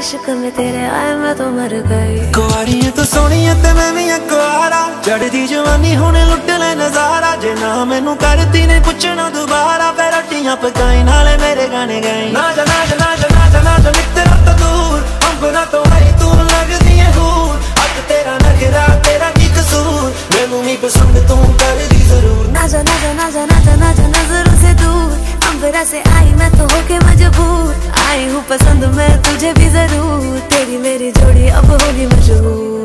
इश्क में तेरे आए मैं तो मर गई। कुआरी है तू सोनी है ते मैं भी कुआरा, चढ़दी जवानी होने लुट ले नजारा। जे ना मैनू करती ने पुछना दोबारा, फिर रोटियां पकाई नाले मेरे गाने गाई। ना जा ना जा ना जा ना जा ना जा मित्रा तो दूर, अंबरा तो आई तू लगदी है हूर। अज तेरा नखरा तेरा की कसूर, मैनू नहीं पसंद तू कर दी जरूर। ना जा ना जा ना जा ना जा ना जा नजरों से दूर, अंबरा से आई मैं तो होके मजबूर। आई हूँ पसंद मैं तुझे भी जरूर, तेरी मेरी जोड़ी अब होगी मशहूर।